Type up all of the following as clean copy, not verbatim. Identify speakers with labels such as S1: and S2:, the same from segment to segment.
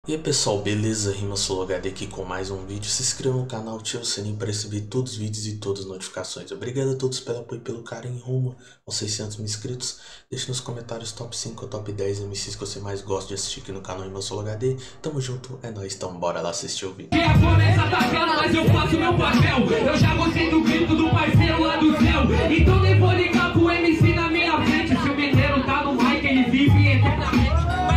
S1: E aí pessoal, beleza? RimaSoloHD aqui com mais um vídeo. Se inscreva no canal, ative o sininho para receber todos os vídeos e todas as notificações. Obrigado a todos pelo apoio e pelo carinho rumo aos 600 mil inscritos. Deixe nos comentários top 5 ou top 10 MCs que você mais gosta de assistir aqui no canal RimaSoloHD. Tamo junto, é nóis, então bora lá assistir o vídeo.
S2: A promessa tá clara, mas eu faço meu papel. Eu já gostei do grito do parceiro lá do céu. Então nem vou ligar pro MC na minha frente. Se o mineiro tá no mic, ele vive eternamente.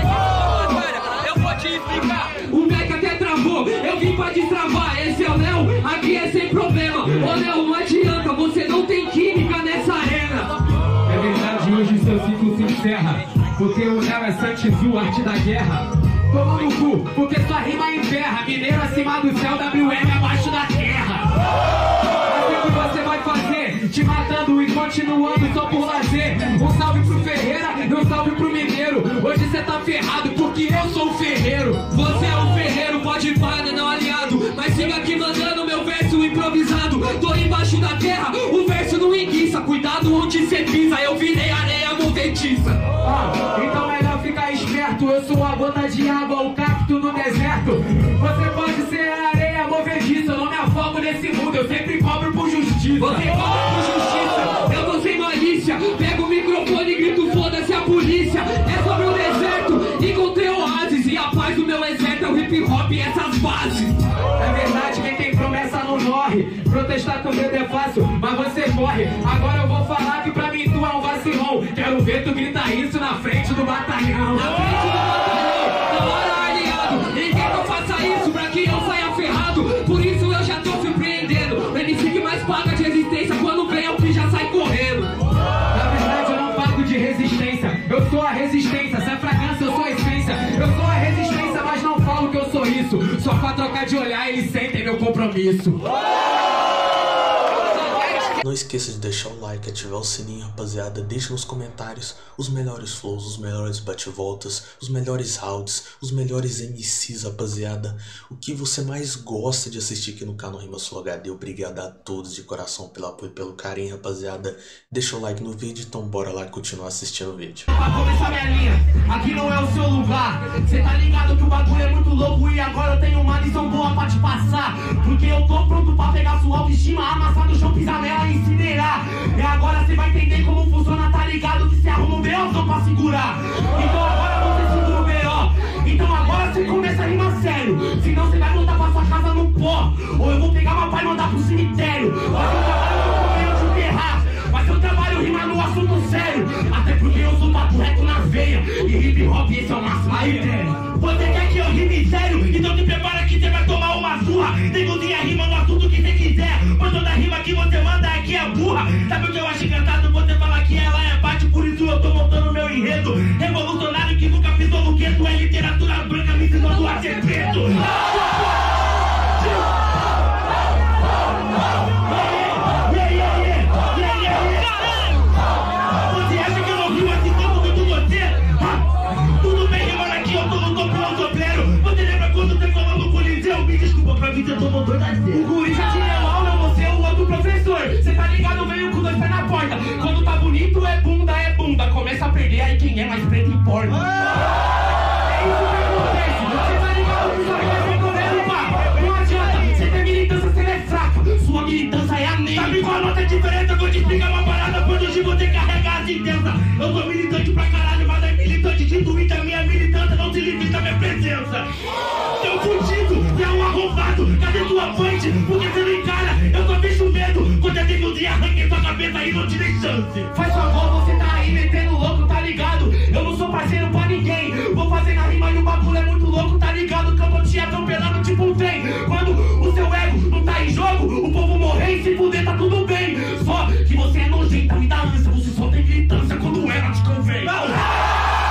S2: O Mac até travou, eu vim pra destravar. Esse é o Léo, aqui é sem problema. Ô Léo, não adianta, você não tem química nessa arena. É verdade, hoje seu ciclo se encerra, porque o Léo é Santizu, arte da guerra. Toma no cu, porque sua rima emperra. Mineiro acima do céu, WM abaixo da terra. Assim que você vai fazer, te matando e continuando só por lazer. Um salve pro Ferreira e um salve pro Mineiro. Hoje cê tá ferrado porque eu sou o ferreiro. Você é o ferreiro, pode parar, não aliado. Mas siga aqui mandando meu verso improvisado. Tô embaixo da terra, o verso não enguiça. Cuidado onde cê pisa, eu virei areia movediça. Então é melhor ficar esperto. Eu sou a gota de água, o cacto no deserto. Você pode ser a areia movediça. Eu não me afogo nesse mundo, eu sempre cobro por justiça. Você cobra por justiça, eu tô sem malícia. Pego o microfone e grito foda-se a polícia. É sobre o deserto, encontrei oásis. E a paz do meu exército é o hip hop e essas bases. É verdade, quem tem promessa não morre. Protestar com medo é fácil, mas você morre. Agora eu vou falar que pra mim tu é um vacilão. Quero ver tu gritar isso na frente do batalhão. Na frente do batalhão, na hora aliado. Ninguém que eu faça isso pra que eu saia ferrado. Por isso eu já tô surpreendendo. O MC que mais paga de resistência quando vem é o que já sai correndo. Na verdade eu não pago de resistência, eu sou a resistência. Se é fragrância eu sou a essência. Eu sou a resistência, mas não falo que eu sou isso. Só pra trocar de olhar eles sentem meu compromisso.
S1: Não esqueça de deixar o like, ativar o sininho, rapaziada. Deixa nos comentários os melhores flows, os melhores bate-voltas, os melhores rounds, os melhores MCs, rapaziada. O que você mais gosta de assistir aqui no canal RimaSoloHD. Obrigado a todos de coração pelo apoio e pelo carinho, rapaziada. Deixa o like no vídeo, então bora lá continuar assistindo o vídeo.
S2: Pra começar minha linha, aqui não é o seu lugar. Cê tá ligado que o bagulho é muito louco e agora eu tenho uma lição boa pra te passar. Porque eu tô pronto pra pegar sua autoestima, amassar no chão, pisar nela e incinerar. E agora cê vai entender como funciona, tá ligado? Que cê arruma um B.O. pra segurar. Então agora você segura o B.O. Então agora cê começa a rimar sério. Senão cê vai voltar pra sua casa no pó. Ou eu vou pegar meu pai e mandar pro cemitério. Mas eu trabalho no comendo de enterrar. Mas eu trabalho rimar no assunto sério. Até porque eu sou papo reto na veia. E hip hop esse é o máximo. Aí, você quer que eu rime sério? Então te prepara que você vai tomar uma surra. Negocia rima no assunto que você quiser. Pois toda rima que você manda aqui é burra. Sabe o que eu acho encantado? Você fala que ela é parte. Por isso eu tô montando meu enredo. Revolucionário que nunca pisou no gueto. É literatura branca me ensinando a ser preto. Eu tô montando a ser. O guri já tinha aula, você é o outro professor. Cê tá ligado, veio com dois pés na porta. Quando tá bonito é bunda. Começa a perder, aí quem é mais preto importa. É isso que acontece. Cê tá ligado que só vai recorrendo, pá. Não adianta, cê tem militância, cê é fraca. Sua militância é a negra. Sabe qual a nota diferença? Eu vou te explicar uma parada. Quando hoje você carrega as intensas. Eu sou militante pra caralho, mas é militante de Twitter. Minha militância não se limita à minha presença. Seu fudido, é um arrombado. Cadê tua punch? Porque você não encara? Eu só vejo medo. Quando eu tenho de arranque sua cabeça e não te dei chance. Faz favor, você tá aí metendo louco, tá ligado? Eu não sou parceiro pra ninguém. Vou fazer na rima e o bagulho é muito louco, tá ligado? Que eu vou te atropelando tipo um trem. Quando o seu ego não tá em jogo, o povo morrer e se fuder, tá tudo bem. Só que você é nojenta, me dá ânsia. Você só tem militância quando ela te convém. Não.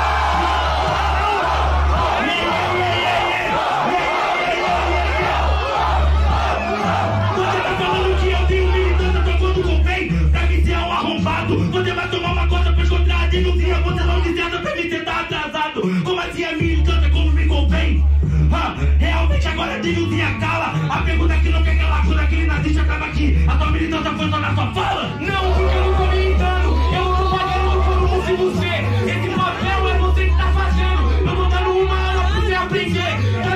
S2: Você vai tomar uma coisa pra encontrar a denúncia. Você não licença pra mim, cê tá atrasado. Como assim é militância, como me convém? Realmente agora a denúncia cala. A pergunta que não quer calar quando aquele nazista acaba aqui. A tua militância foi só na sua fala? Não, porque eu não tô militando. Eu não tô pagando por um se você. Esse papel é você que tá fazendo. Eu tô dando uma hora pra você aprender.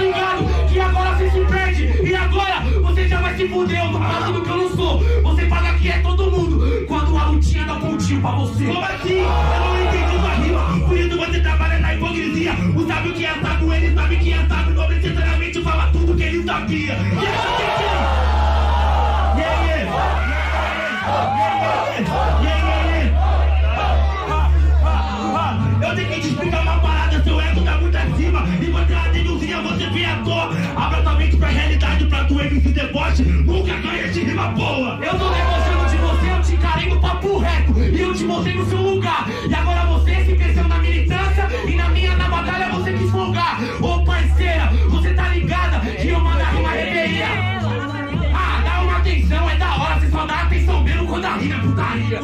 S2: se fudeu, tô falando que eu não sou. Você fala que é todo mundo, quando a lutinha dá pontinho pra você. Como assim? Eu não entendi sua rima. Por isso você trabalha na hipocrisia. O sábio que é sábio, ele sabe que é sábio. Não necessariamente fala tudo que ele sabia. Eu tenho que te explicar uma parada, seu ego tá muito acima. E você é denuncia, você vem à toa. Abra tua mente pra realidade, pra tua MC deboche. Nunca ganha de rima boa. Eu tô debochando de você, eu te encarei no papo reto. E eu te mostrei no seu lugar. E agora você se cresceu na militância. E na batalha você quis folgar. Ô parceira, você tá ligada que eu mando a rima reveria. Ah, dá uma atenção, é da hora. Você só dá atenção mesmo quando a rima é putaria.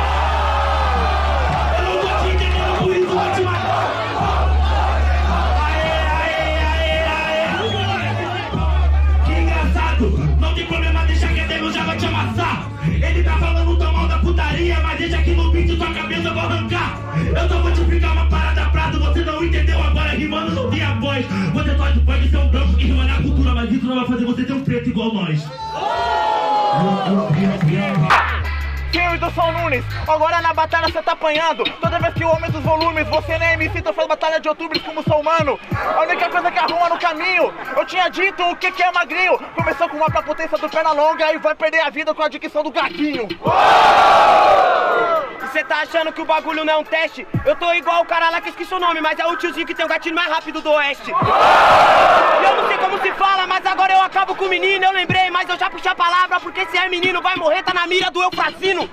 S2: Que engraçado, não tem problema, deixa que Deus já vai te amassar. Ele tá falando tão mal da putaria, mas deixa aqui no vídeo tua cabeça eu vou arrancar. Eu só vou te explicar uma parada prato, você não entendeu agora, rimando não tem a voz. Você pode ser um branco que rima na cultura, mas isso não vai fazer você ter um preto igual nós.
S3: Eu e do São Nunes, agora na batalha você tá apanhando. Toda vez que o homem dos volumes, você nem MC, tu faz batalha de outubro como sou humano. A única coisa que arruma no caminho, eu tinha dito o que é magrinho. Começou com uma pra potência do perna longa e vai perder a vida com a dicção do gaguinho. Você tá achando que o bagulho não é um teste? Eu tô igual o cara lá que esqueci o nome, mas é o tiozinho que tem o gatilho mais rápido do oeste. E eu não sei como se fala, mas agora eu acabo com o menino. Eu lembrei, mas eu já puxei a palavra, porque se é menino vai morrer, tá na mira do Eufrazino.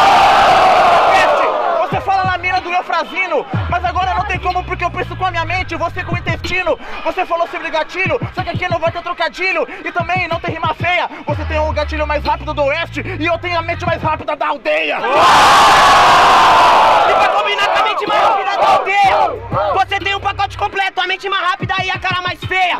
S3: Você fala na mira do Eufrazino, mas agora não tem como, porque eu penso com a minha mente, você com o intestino. Você falou sobre gatilho, só que aqui não vai ter trocadilho. E também não tem rima feia. Você tem o gatilho mais rápido do oeste e eu tenho a mente mais rápida da aldeia. E pra combinar com a mente mais rápida da aldeia, você tem um pacote completo, a mente mais rápida e a cara mais feia.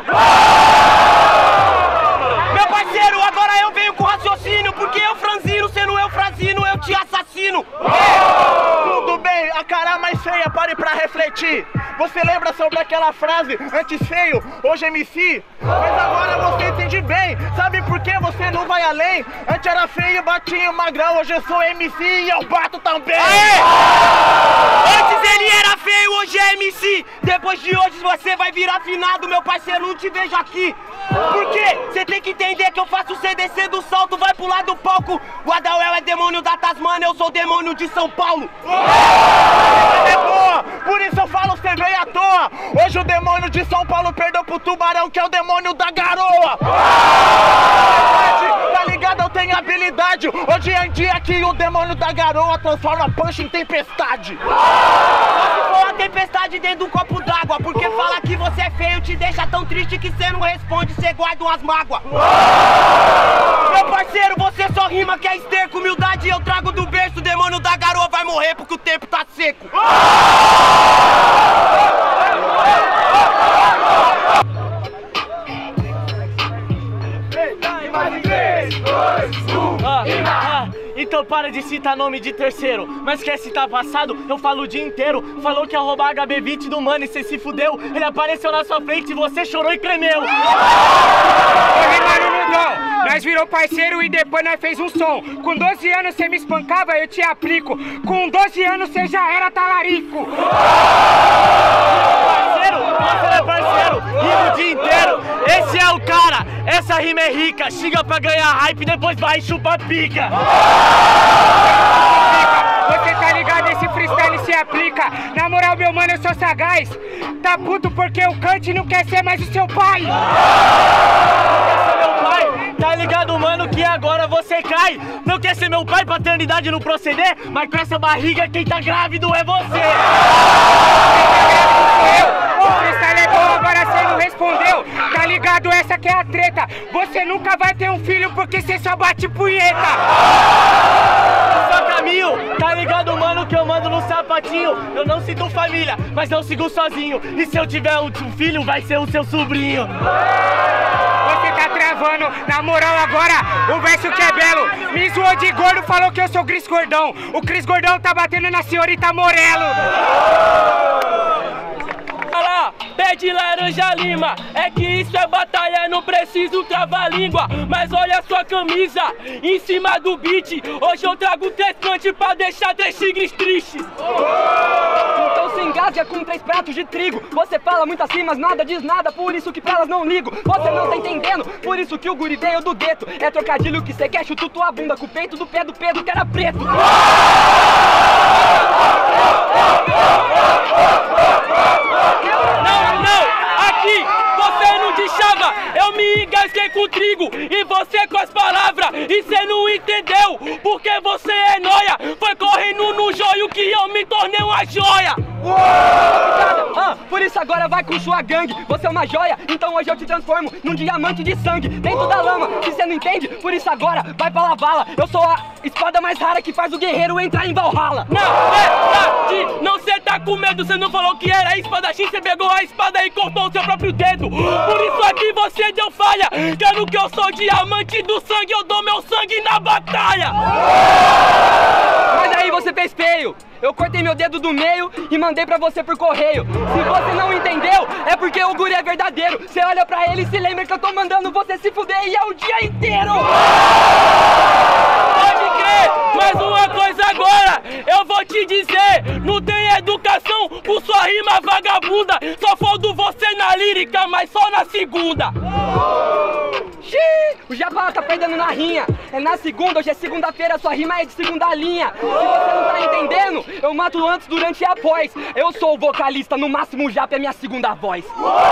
S3: Meu parceiro, agora eu venho com raciocínio, porque eu franzino, sendo eu franzino, eu te assassino. Tudo bem, a cara mais feia, pare pra refletir. Você lembra sobre aquela frase, antes feio, hoje MC? Mas agora você entende bem, sabe por que você não vai além? Antes era feio, batinho, magrão, hoje eu sou MC e eu bato também. Aê! Antes ele era feio, hoje é MC. Depois de hoje você vai virar afinado, meu parceiro, não te vejo aqui. Por quê? Você tem que entender que eu faço o CDC do salto, vai pular do palco. O Adauel é demônio da Tasmânia, eu sou demônio de São Paulo. É boa, por isso eu falo, você veio à toa. Hoje o demônio de São Paulo perdeu pro tubarão, que é o demônio da garoa. Tá ligado? Eu tenho habilidade. Hoje em dia aqui o demônio da garoa transforma punch em tempestade. Só se for uma tempestade dentro de um copo d'água, porque fala que você é feio, te deixa tão triste que você não responde, você guarda umas mágoas. Meu parceiro, você só rima que é esterco, humildade eu trago do berço. O demônio da garoa vai morrer porque o tempo tá seco. Então para de citar nome de terceiro, mas quer citar passado? Eu falo o dia inteiro. Falou que ia roubar HB20 do mano e cê se fudeu. Ele apareceu na sua frente e você chorou e tremeu.
S4: Ô, mano, Nudão, nós virou parceiro e depois nós fez um som. Com 12 anos cê me espancava, eu te aplico. Com 12 anos cê já era talarico.
S3: Você é parceiro, rima o dia inteiro. Esse é o cara, essa rima é rica. Xinga pra ganhar hype, depois vai e chupa pica.
S4: Você tá ligado, esse freestyle se aplica. Na moral, meu mano, eu sou sagaz. Tá puto porque o Kant não quer ser mais o seu pai.
S3: Meu pai, tá ligado, mano, que agora você cai. Não quer ser meu pai, paternidade não proceder, mas com essa barriga quem tá grávido é você.
S4: O freestyle é bom, agora você não respondeu. Tá ligado, essa que é a treta. Você nunca vai ter um filho porque você só bate punheta.
S3: Só caminho, tá ligado, mano, que eu mando no sapatinho. Eu não sigo família, mas não sigo sozinho. E se eu tiver um filho, vai ser o seu sobrinho.
S4: Você tá travando, na moral agora, o verso que é belo. Me zoou de gordo, falou que eu sou Cris Gordão. O Cris Gordão tá batendo na senhorita Morello.
S3: Pé de laranja lima, é que isso é batalha no
S2: não preciso travar a língua, mas olha a sua camisa em cima do beat. Hoje eu trago 3 punch pra deixar 3 tigres tristes. Então se engasga com 3 pratos de trigo. Você fala muito assim, mas nada diz nada, por isso que pra elas não ligo. Você não tá entendendo, por isso que o guri veio do gueto. É trocadilho que cê quer, chuta tua bunda com o peito do pé do Pedro que era preto. Não, aqui você não deixava, eu me engasguei com o trigo e você com as palavras, e cê não entendeu, porque você é nóia, foi correndo no joio que eu me tornei uma joia. Por isso agora vai com sua gangue, você é uma joia, então hoje eu te transformo num diamante de sangue dentro da lama, se você não entende, por isso agora vai pra lavala. Eu sou a espada mais rara que faz o guerreiro entrar em Valhalla. Na verdade, não cê tá com medo, cê não falou que era espadachim, cê pegou a espada e cortou o seu próprio dedo. Por isso aqui você deu falha, quero que eu sou diamante do sangue, eu dou meu sangue na batalha. Mas aí você fez feio, eu cortei meu dedo do meio e mandei pra você por correio. Se você não entendeu, é porque o guri é verdadeiro. Você olha pra ele e se lembra que eu tô mandando você se fuder e é o dia inteiro. Pode crer, mas uma coisa agora eu vou te dizer, não tem educação com sua rima vagabunda. Só foldo você na lírica, mas só na segunda. Xiii, o Jabá tá perdendo na rinha. É na segunda, hoje é segunda-feira, sua rima é de segunda linha. Se você não tá entendendo, eu mato antes, durante e após. Eu sou o vocalista, no máximo o Japa é minha segunda voz.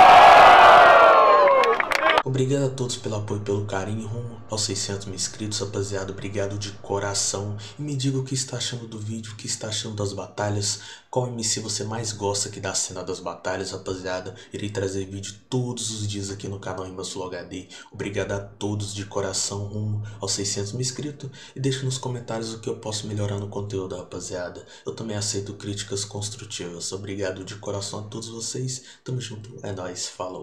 S1: Obrigado a todos pelo apoio e pelo carinho rumo aos 600 mil inscritos, rapaziada. Obrigado de coração. E me diga o que está achando do vídeo, o que está achando das batalhas. Qual MC você mais gosta aqui da cena das batalhas, rapaziada. Irei trazer vídeo todos os dias aqui no canal Rima Sul HD. Obrigado a todos de coração rumo aos 600 mil inscritos. E deixe nos comentários o que eu posso melhorar no conteúdo, rapaziada. Eu também aceito críticas construtivas. Obrigado de coração a todos vocês. Tamo junto. É nóis. Falou.